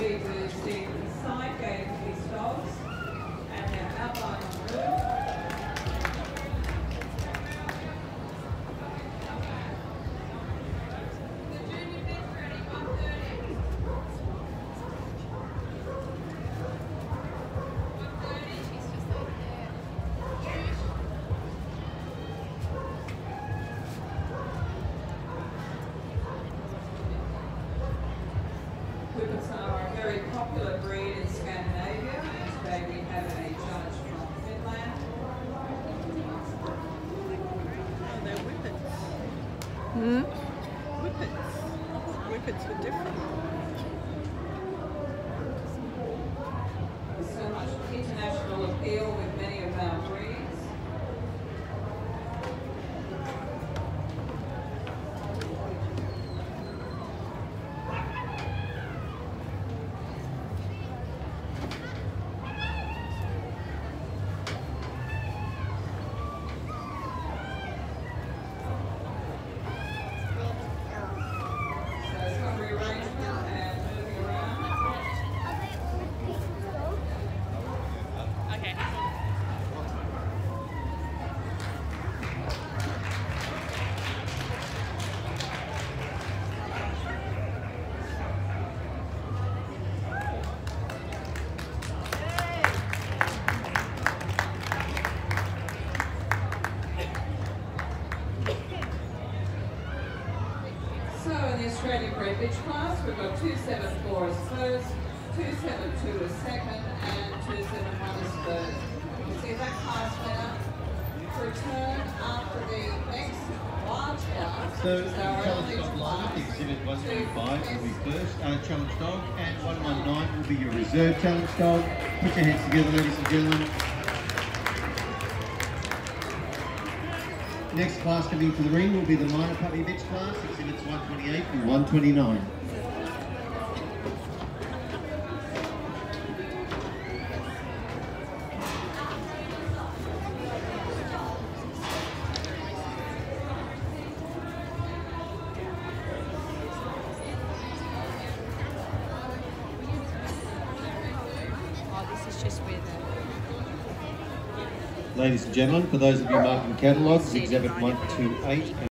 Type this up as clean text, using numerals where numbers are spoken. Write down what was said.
proceed to see the side gate of these dogs and their outline on the roof. Whippets are a very popular breed in Scandinavia, and today we have a judge from Finland. Oh, they're whippets. Hmm? Whippets. Whippets are different. There's so much international appeal with many of our breeds. So in the Australian bred bitch class, we've got 274 as first, 272 as second, and 271 as third. You can see that class winner return after the next large class. So, which is our challenge only dog class, live, exhibit 125 will be to first, challenge dog, and 119 will be your reserve challenge dog. Put your hands together, ladies and gentlemen. Next class coming to the ring will be the minor puppy bitch class, exhibits 128 and 129. Oh, this is just where Ladies and gentlemen, for those of you marking catalogues, exhibit 128 and